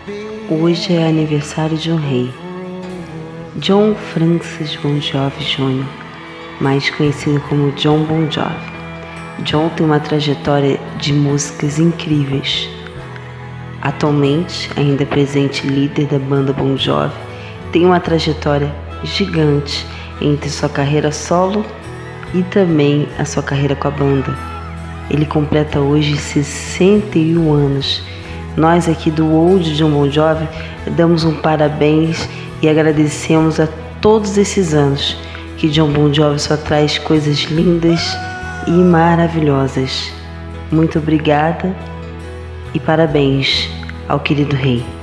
Hoje é aniversário de um rei, John Francis Bon Jovi Jr., mais conhecido como John Bon Jovi. John tem uma trajetória de músicas incríveis. Atualmente, ainda presente líder da banda Bon Jovi, tem uma trajetória gigante entre sua carreira solo e também a sua carreira com a banda. Ele completa hoje 61 anos. Nós aqui do Old John Bon Jovi damos um parabéns e agradecemos a todos esses anos que John Bon Jovi só traz coisas lindas e maravilhosas. Muito obrigada e parabéns ao querido rei.